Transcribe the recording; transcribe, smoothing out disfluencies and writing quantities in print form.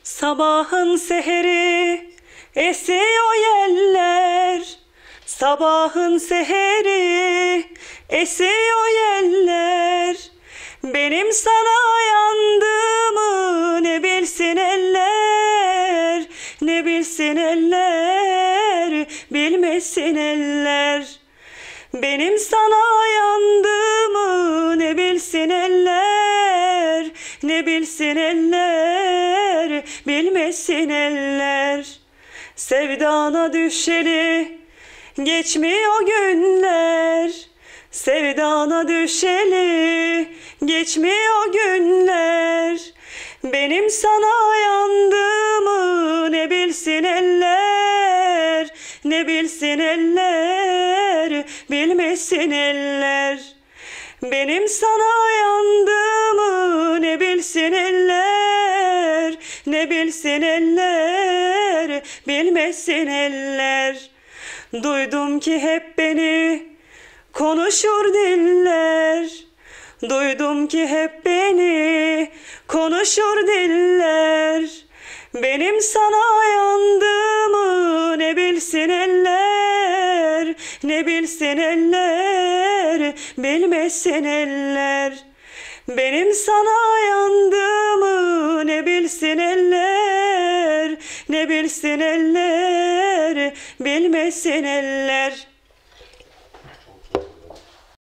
Sabahın seheri esiyor yeller, sabahın seheri esiyor yeller. Benim sana yandığımı ne bilsin eller, ne bilsin eller, bilmesin eller. Benim sana yandığımı ne bilsin eller, ne bilsin eller, bilmesin eller. Sevdana düşeli geçmiyor günler, sevdana düşeli geçmiyor günler. Benim sana yandığımı ne bilsin eller, ne bilsin eller, bilmesin eller. Benim sana yandığımı ne bilsin eller, ne bilsin eller, bilmesin eller. Duydum ki hep beni konuşur diller, duydum ki hep beni konuşur diller. Benim sana yandığımı ne bilsin eller, ne bilsin eller, bilmesin eller. Benim sana yandığımı ne bilsin eller, ne bilsin eller, bilmesin eller.